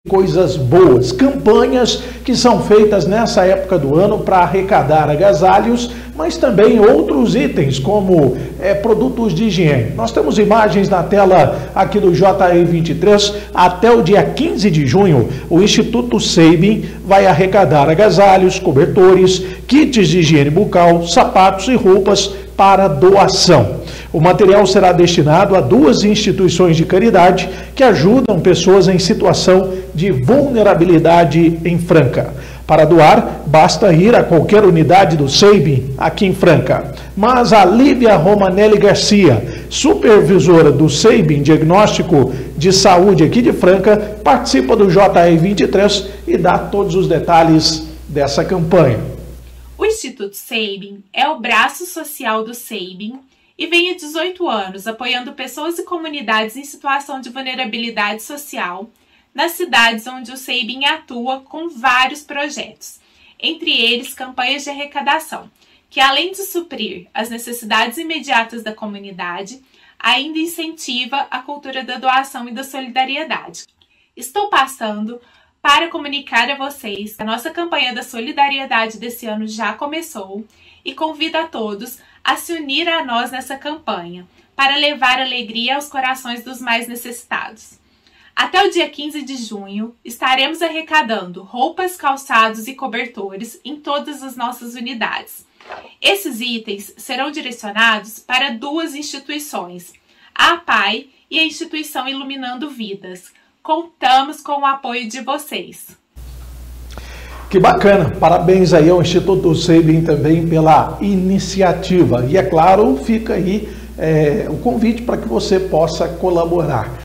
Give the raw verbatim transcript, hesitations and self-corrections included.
coisas boas, campanhas que são feitas nessa época do ano para arrecadar agasalhos, mas também outros itens como é, produtos de higiene. Nós temos imagens na tela aqui do J E vinte e três. Até o dia quinze de junho, o Instituto Sabin vai arrecadar agasalhos, cobertores, kits de higiene bucal, sapatos e roupas para doação. O material será destinado a duas instituições de caridade que ajudam pessoas em situação de vulnerabilidade em Franca. Para doar, basta ir a qualquer unidade do Sabin aqui em Franca. Mas a Lívia Romanelli Garcia, supervisora do Sabin Diagnóstico de Saúde aqui de Franca, participa do J E vinte e três e dá todos os detalhes dessa campanha. O Instituto Sabin é o braço social do Sabin e vem há dezoito anos apoiando pessoas e comunidades em situação de vulnerabilidade social nas cidades onde o Sabin atua com vários projetos, entre eles campanhas de arrecadação, que além de suprir as necessidades imediatas da comunidade, ainda incentiva a cultura da doação e da solidariedade. Estou passando para comunicar a vocês que a nossa campanha da solidariedade desse ano já começou e convido a todos a se unir a nós nessa campanha para levar alegria aos corações dos mais necessitados. Até o dia quinze de junho, estaremos arrecadando roupas, calçados e cobertores em todas as nossas unidades. Esses itens serão direcionados para duas instituições, a APAI e a instituição Iluminando Vidas. Contamos com o apoio de vocês. Que bacana! Parabéns aí ao Instituto Sabin também pela iniciativa. E é claro, fica aí é, o convite para que você possa colaborar.